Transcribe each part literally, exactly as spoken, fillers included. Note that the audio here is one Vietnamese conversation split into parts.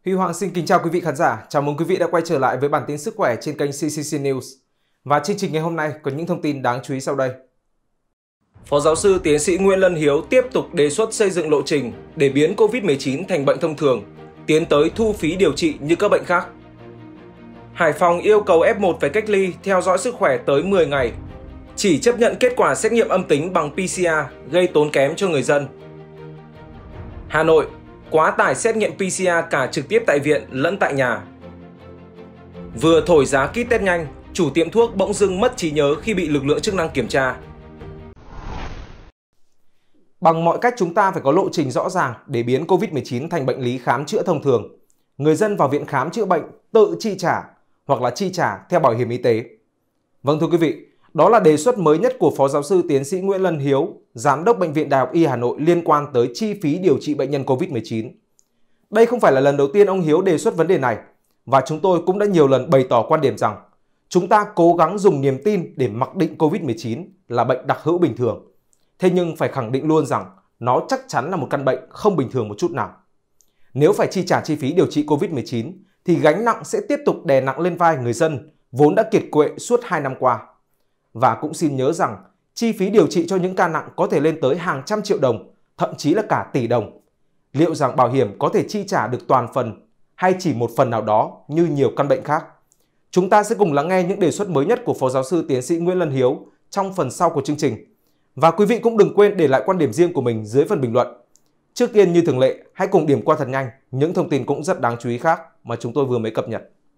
Huy Hoàng xin kính chào quý vị khán giả. Chào mừng quý vị đã quay trở lại với bản tin sức khỏe trên kênh xê xê xê News. Và chương trình ngày hôm nay có những thông tin đáng chú ý sau đây. Phó giáo sư tiến sĩ Nguyễn Lân Hiếu tiếp tục đề xuất xây dựng lộ trình để biến Covid mười chín thành bệnh thông thường, tiến tới thu phí điều trị như các bệnh khác. Hải Phòng yêu cầu ép một phải cách ly theo dõi sức khỏe tới mười ngày, chỉ chấp nhận kết quả xét nghiệm âm tính bằng pê xê rờ gây tốn kém cho người dân. Hà Nội quá tải xét nghiệm pê xê rờ cả trực tiếp tại viện lẫn tại nhà. Vừa thổi giá kit test nhanh, chủ tiệm thuốc bỗng dưng mất trí nhớ khi bị lực lượng chức năng kiểm tra. Bằng mọi cách chúng ta phải có lộ trình rõ ràng để biến Covid mười chín thành bệnh lý khám chữa thông thường. Người dân vào viện khám chữa bệnh tự chi trả hoặc là chi trả theo bảo hiểm y tế. Vâng thưa quý vị, đó là đề xuất mới nhất của Phó giáo sư tiến sĩ Nguyễn Lân Hiếu, Giám đốc Bệnh viện Đại học Y Hà Nội liên quan tới chi phí điều trị bệnh nhân Covid mười chín. Đây không phải là lần đầu tiên ông Hiếu đề xuất vấn đề này, và chúng tôi cũng đã nhiều lần bày tỏ quan điểm rằng chúng ta cố gắng dùng niềm tin để mặc định Covid mười chín là bệnh đặc hữu bình thường. Thế nhưng phải khẳng định luôn rằng nó chắc chắn là một căn bệnh không bình thường một chút nào. Nếu phải chi trả chi phí điều trị Covid mười chín thì gánh nặng sẽ tiếp tục đè nặng lên vai người dân vốn đã kiệt quệ suốt hai năm qua. Và cũng xin nhớ rằng chi phí điều trị cho những ca nặng có thể lên tới hàng trăm triệu đồng, thậm chí là cả tỷ đồng. Liệu rằng bảo hiểm có thể chi trả được toàn phần hay chỉ một phần nào đó như nhiều căn bệnh khác? Chúng ta sẽ cùng lắng nghe những đề xuất mới nhất của Phó giáo sư tiến sĩ Nguyễn Lân Hiếu trong phần sau của chương trình. Và quý vị cũng đừng quên để lại quan điểm riêng của mình dưới phần bình luận. Trước tiên như thường lệ, hãy cùng điểm qua thật nhanh những thông tin cũng rất đáng chú ý khác mà chúng tôi vừa mới cập nhật.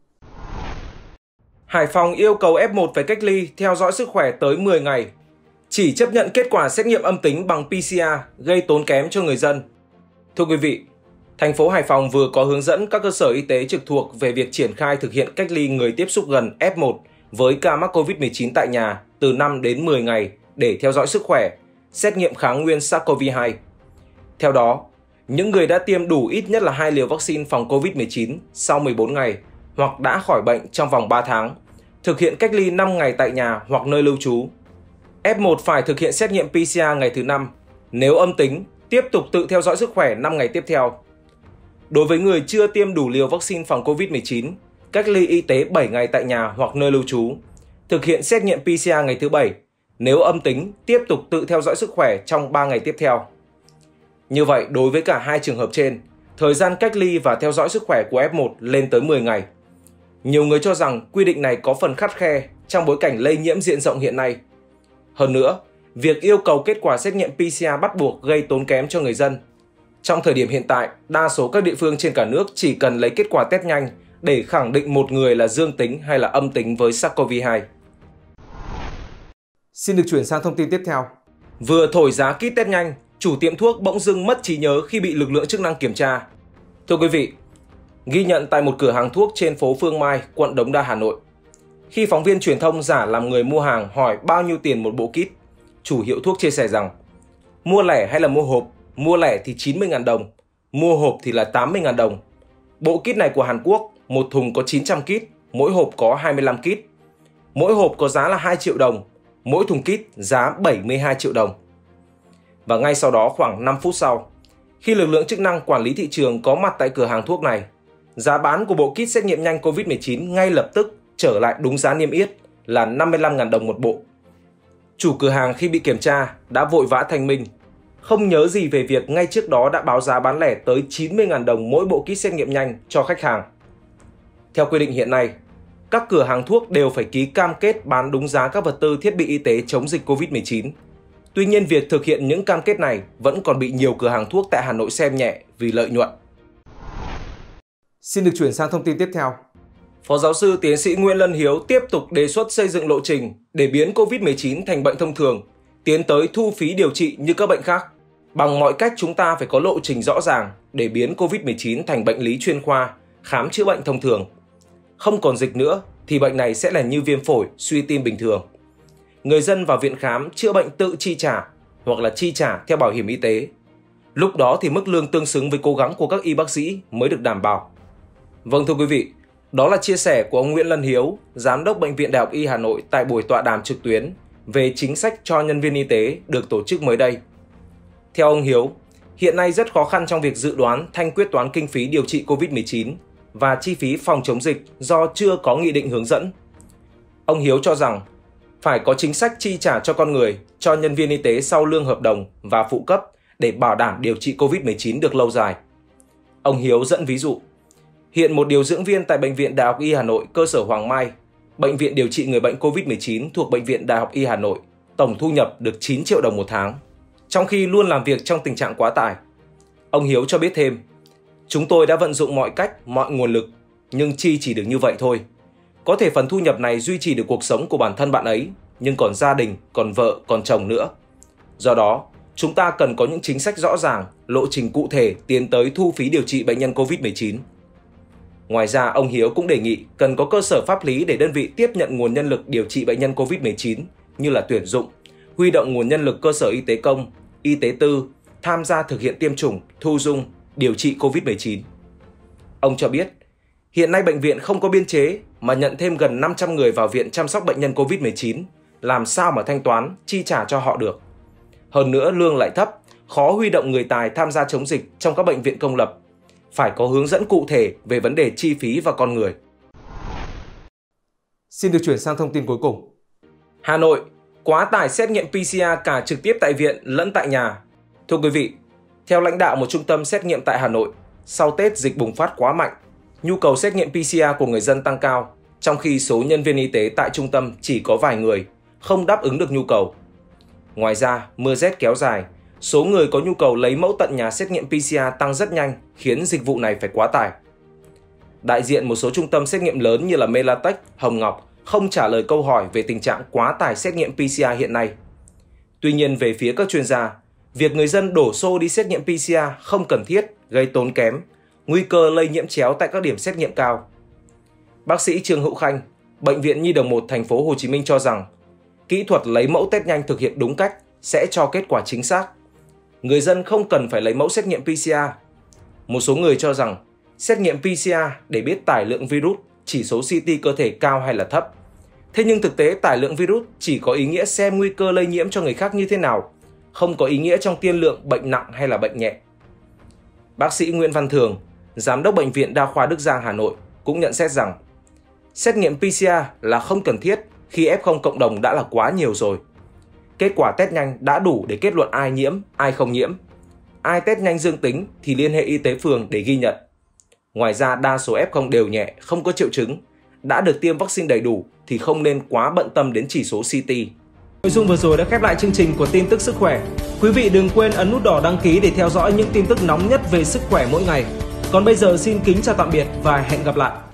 Hải Phòng yêu cầu ép một phải cách ly theo dõi sức khỏe tới mười ngày, chỉ chấp nhận kết quả xét nghiệm âm tính bằng pê xê rờ gây tốn kém cho người dân. Thưa quý vị, thành phố Hải Phòng vừa có hướng dẫn các cơ sở y tế trực thuộc về việc triển khai thực hiện cách ly người tiếp xúc gần ép một với ca mắc Covid mười chín tại nhà từ năm đến mười ngày để theo dõi sức khỏe, xét nghiệm kháng nguyên SARS-xê o vê hai. Theo đó, những người đã tiêm đủ ít nhất là hai liều vaccine phòng Covid mười chín sau mười bốn ngày hoặc đã khỏi bệnh trong vòng ba tháng, thực hiện cách ly năm ngày tại nhà hoặc nơi lưu trú. ép một phải thực hiện xét nghiệm pê xê rờ ngày thứ năm, nếu âm tính, tiếp tục tự theo dõi sức khỏe năm ngày tiếp theo. Đối với người chưa tiêm đủ liều vaccine phòng Covid mười chín, cách ly y tế bảy ngày tại nhà hoặc nơi lưu trú, thực hiện xét nghiệm pê xê rờ ngày thứ bảy, nếu âm tính, tiếp tục tự theo dõi sức khỏe trong ba ngày tiếp theo. Như vậy, đối với cả hai trường hợp trên, thời gian cách ly và theo dõi sức khỏe của ép một lên tới mười ngày. Nhiều người cho rằng quy định này có phần khắt khe trong bối cảnh lây nhiễm diện rộng hiện nay. Hơn nữa, việc yêu cầu kết quả xét nghiệm pê xê rờ bắt buộc gây tốn kém cho người dân. Trong thời điểm hiện tại, đa số các địa phương trên cả nước chỉ cần lấy kết quả test nhanh để khẳng định một người là dương tính hay là âm tính với SARS-xê o vê hai. Xin được chuyển sang thông tin tiếp theo. Vừa thổi giá kit test nhanh, chủ tiệm thuốc bỗng dưng mất trí nhớ khi bị lực lượng chức năng kiểm tra. Thưa quý vị, ghi nhận tại một cửa hàng thuốc trên phố Phương Mai, quận Đống Đa, Hà Nội. Khi phóng viên truyền thông giả làm người mua hàng hỏi bao nhiêu tiền một bộ kit, chủ hiệu thuốc chia sẻ rằng mua lẻ hay là mua hộp, mua lẻ thì chín mươi nghìn đồng, mua hộp thì là tám mươi nghìn đồng. Bộ kit này của Hàn Quốc, một thùng có chín trăm kit, mỗi hộp có hai mươi lăm kit. Mỗi hộp có giá là hai triệu đồng, mỗi thùng kit giá bảy mươi hai triệu đồng. Và ngay sau đó khoảng năm phút sau, khi lực lượng chức năng quản lý thị trường có mặt tại cửa hàng thuốc này, giá bán của bộ kit xét nghiệm nhanh Covid mười chín ngay lập tức trở lại đúng giá niêm yết là năm mươi lăm nghìn đồng một bộ. Chủ cửa hàng khi bị kiểm tra đã vội vã thanh minh, không nhớ gì về việc ngay trước đó đã báo giá bán lẻ tới chín mươi nghìn đồng mỗi bộ kit xét nghiệm nhanh cho khách hàng. Theo quy định hiện nay, các cửa hàng thuốc đều phải ký cam kết bán đúng giá các vật tư thiết bị y tế chống dịch Covid mười chín. Tuy nhiên, việc thực hiện những cam kết này vẫn còn bị nhiều cửa hàng thuốc tại Hà Nội xem nhẹ vì lợi nhuận. Xin được chuyển sang thông tin tiếp theo. Phó giáo sư tiến sĩ Nguyễn Lân Hiếu tiếp tục đề xuất xây dựng lộ trình để biến Covid mười chín thành bệnh thông thường, tiến tới thu phí điều trị như các bệnh khác. Bằng mọi cách chúng ta phải có lộ trình rõ ràng để biến Covid mười chín thành bệnh lý chuyên khoa, khám chữa bệnh thông thường. Không còn dịch nữa thì bệnh này sẽ là như viêm phổi, suy tim bình thường. Người dân vào viện khám chữa bệnh tự chi trả hoặc là chi trả theo bảo hiểm y tế. Lúc đó thì mức lương tương xứng với cố gắng của các y bác sĩ mới được đảm bảo. Vâng thưa quý vị, đó là chia sẻ của ông Nguyễn Lân Hiếu, Giám đốc Bệnh viện Đại học Y Hà Nội tại buổi tọa đàm trực tuyến về chính sách cho nhân viên y tế được tổ chức mới đây. Theo ông Hiếu, Hiện nay rất khó khăn trong việc dự đoán thanh quyết toán kinh phí điều trị Covid mười chín và chi phí phòng chống dịch do chưa có nghị định hướng dẫn. Ông Hiếu cho rằng phải có chính sách chi trả cho con người, cho nhân viên y tế sau lương hợp đồng và phụ cấp để bảo đảm điều trị Covid mười chín được lâu dài. Ông Hiếu dẫn ví dụ, hiện một điều dưỡng viên tại Bệnh viện Đại học Y Hà Nội cơ sở Hoàng Mai, bệnh viện điều trị người bệnh Covid mười chín thuộc Bệnh viện Đại học Y Hà Nội, tổng thu nhập được chín triệu đồng một tháng, trong khi luôn làm việc trong tình trạng quá tải. Ông Hiếu cho biết thêm, chúng tôi đã vận dụng mọi cách, mọi nguồn lực, nhưng chi chỉ được như vậy thôi. Có thể phần thu nhập này duy trì được cuộc sống của bản thân bạn ấy, nhưng còn gia đình, còn vợ, còn chồng nữa. Do đó, chúng ta cần có những chính sách rõ ràng, lộ trình cụ thể tiến tới thu phí điều trị bệnh nhân Covid mười chín. Ngoài ra, ông Hiếu cũng đề nghị cần có cơ sở pháp lý để đơn vị tiếp nhận nguồn nhân lực điều trị bệnh nhân Covid mười chín như là tuyển dụng, huy động nguồn nhân lực cơ sở y tế công, y tế tư, tham gia thực hiện tiêm chủng, thu dung, điều trị Covid mười chín. Ông cho biết, hiện nay bệnh viện không có biên chế mà nhận thêm gần năm trăm người vào viện chăm sóc bệnh nhân Covid mười chín, làm sao mà thanh toán, chi trả cho họ được. Hơn nữa lương lại thấp, khó huy động người tài tham gia chống dịch trong các bệnh viện công lập. Phải có hướng dẫn cụ thể về vấn đề chi phí và con người. Xin được chuyển sang thông tin cuối cùng. Hà Nội, quá tải xét nghiệm pê xê rờ cả trực tiếp tại viện lẫn tại nhà. Thưa quý vị, theo lãnh đạo một trung tâm xét nghiệm tại Hà Nội, sau Tết dịch bùng phát quá mạnh, nhu cầu xét nghiệm pê xê rờ của người dân tăng cao, trong khi số nhân viên y tế tại trung tâm chỉ có vài người, không đáp ứng được nhu cầu. Ngoài ra, mưa rét kéo dài, số người có nhu cầu lấy mẫu tận nhà xét nghiệm pê xê rờ tăng rất nhanh, khiến dịch vụ này phải quá tải. Đại diện một số trung tâm xét nghiệm lớn như là Melatech, Hồng Ngọc không trả lời câu hỏi về tình trạng quá tải xét nghiệm pê xê rờ hiện nay. Tuy nhiên, về phía các chuyên gia, việc người dân đổ xô đi xét nghiệm pê xê rờ không cần thiết, gây tốn kém, nguy cơ lây nhiễm chéo tại các điểm xét nghiệm cao. Bác sĩ Trương Hữu Khanh, Bệnh viện Nhi đồng một thành phố Hồ Chí Minh cho rằng, kỹ thuật lấy mẫu test nhanh thực hiện đúng cách sẽ cho kết quả chính xác. Người dân không cần phải lấy mẫu xét nghiệm pê xê rờ. Một số người cho rằng xét nghiệm pê xê rờ để biết tải lượng virus, chỉ số xê tê cơ thể cao hay là thấp. Thế nhưng thực tế tải lượng virus chỉ có ý nghĩa xem nguy cơ lây nhiễm cho người khác như thế nào, không có ý nghĩa trong tiên lượng bệnh nặng hay là bệnh nhẹ. Bác sĩ Nguyễn Văn Thường, Giám đốc Bệnh viện Đa khoa Đức Giang Hà Nội cũng nhận xét rằng xét nghiệm pê xê rờ là không cần thiết khi ép không cộng đồng đã là quá nhiều rồi. Kết quả test nhanh đã đủ để kết luận ai nhiễm, ai không nhiễm. Ai test nhanh dương tính thì liên hệ y tế phường để ghi nhận. Ngoài ra đa số ép không đều nhẹ, không có triệu chứng, đã được tiêm vaccine đầy đủ thì không nên quá bận tâm đến chỉ số xê tê. Nội dung vừa rồi đã khép lại chương trình của tin tức sức khỏe. Quý vị đừng quên ấn nút đỏ đăng ký để theo dõi những tin tức nóng nhất về sức khỏe mỗi ngày. Còn bây giờ xin kính chào tạm biệt và hẹn gặp lại.